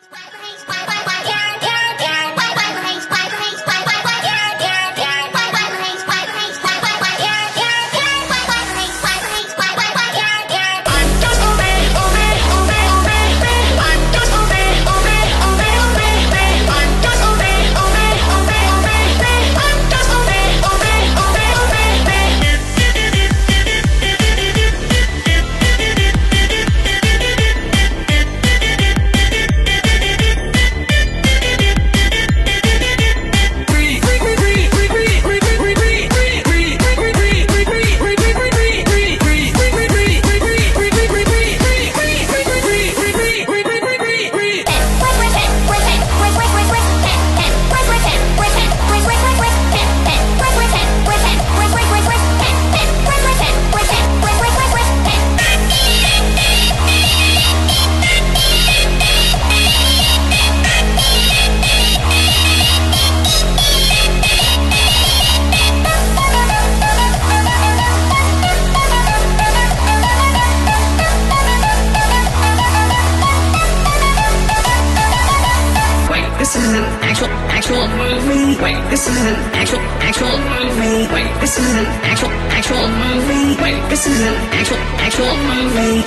actual movie. Wait, this is an actual movie. Wait, this is an actual movie. Wait, this is an actual movie.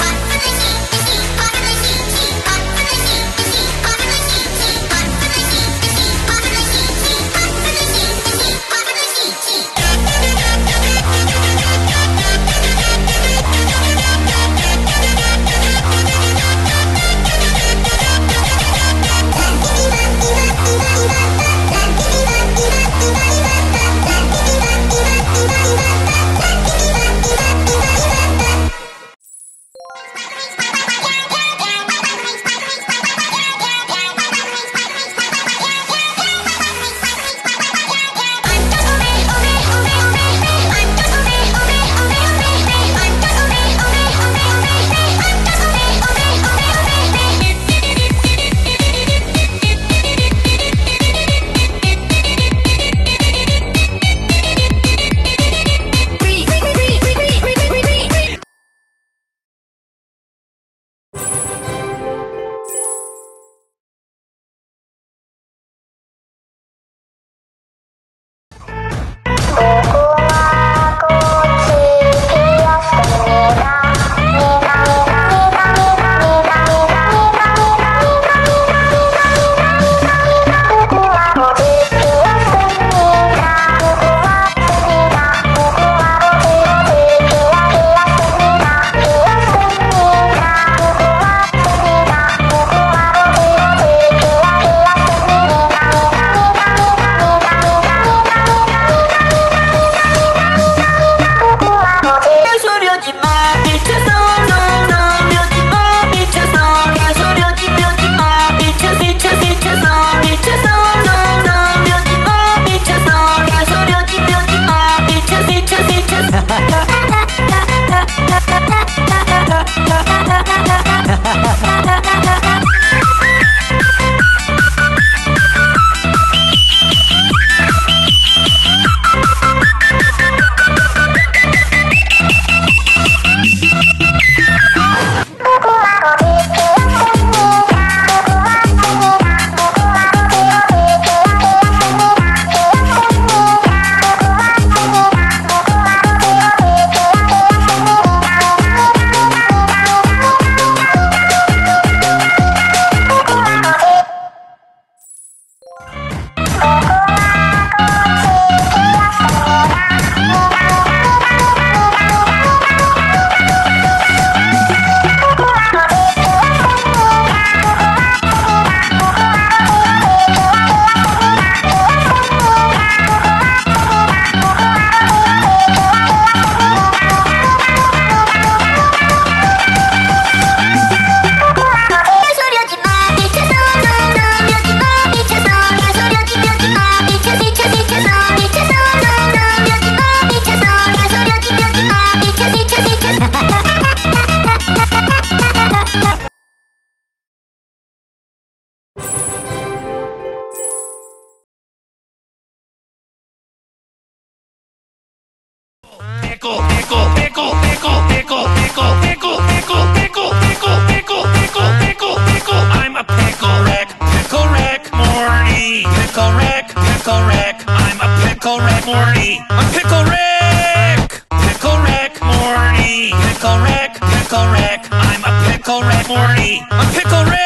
wreck, pickle wreck. I'm a pickle wreck, Morty. A pickle wreck.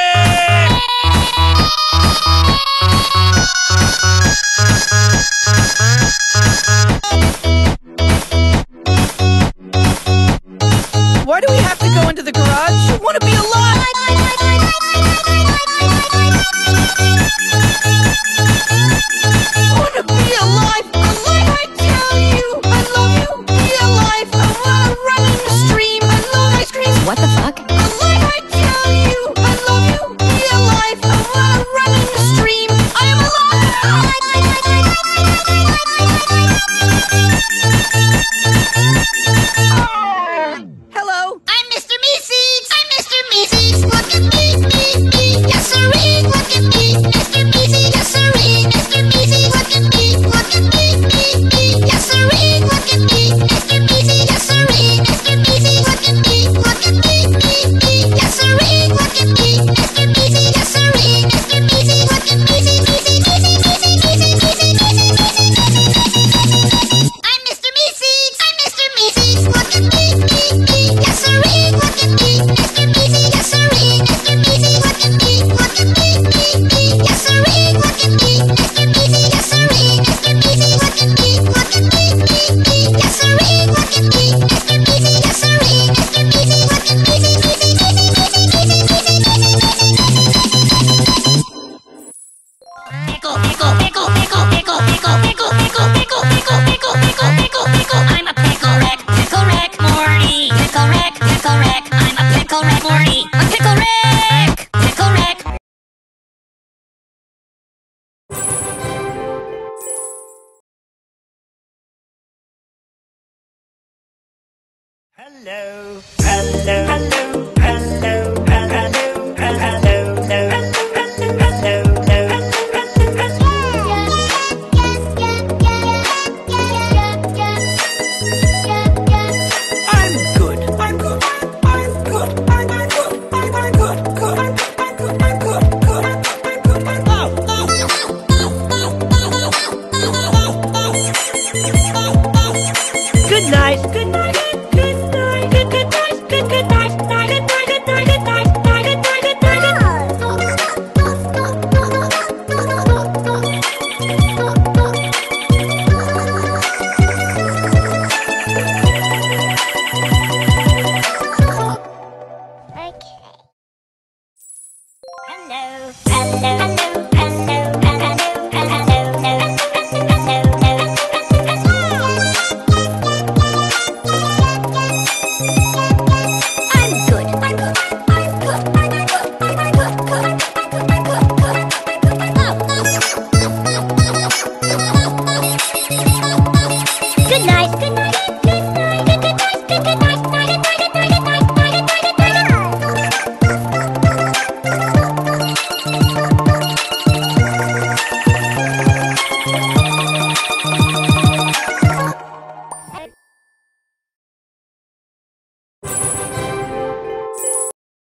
Why do we have to go into the garage? I want to be alive! I want to be alive! Alive, I tell you! I love you! Be alive! I want to run in the stream! I love ice cream! What the fuck? Alive, I tell you! I love you! Be alive! I want to run in the stream! I am alive! Hello? I'm Mr. Missy. I'm Mr. Missy. Look at me, me. Yes, sirree. Look at me, Mr. Missy. Yes, sirree. Mr. Missy. Look at me, me. Yes, sirree. Look at me, Mr. Missy. Yes, sirree. Mr. Missy. Look at me, me. Yes, sirree. Look at me, Mr. Missy. Yes, sirree. Mr. Missy. Look at Missy, Missy, Missy, Missy, Missy, Missy, Missy, Missy. I'm Mr. Missy. I'm Mr. Missy. Look at me, yes, sirree. Look at me, Mr. Missy. Yes, sirree. Mr. Missy. Look at me, yes, sirree. Look at me, Mr. Missy. Yes, sirree. Mr. Missy. Look at me, yes, sirree. Look at me, Mr. Missy. Yes, sirree. Mr. Missy. Look at Missy, Missy, Missy, Missy, Missy, Missy, Missy, Missy. Pickle, pickle, pickle, pickle, pickle, pickle, pickle, pickle, pickle, pickle, pickle, pickle, pickle, pickle. I'm a pickle wreck, Morty. Pickle wreck, I'm a pickle wreck, Morty. A pickle wreck, pickle wreck. Hello, hello, hello.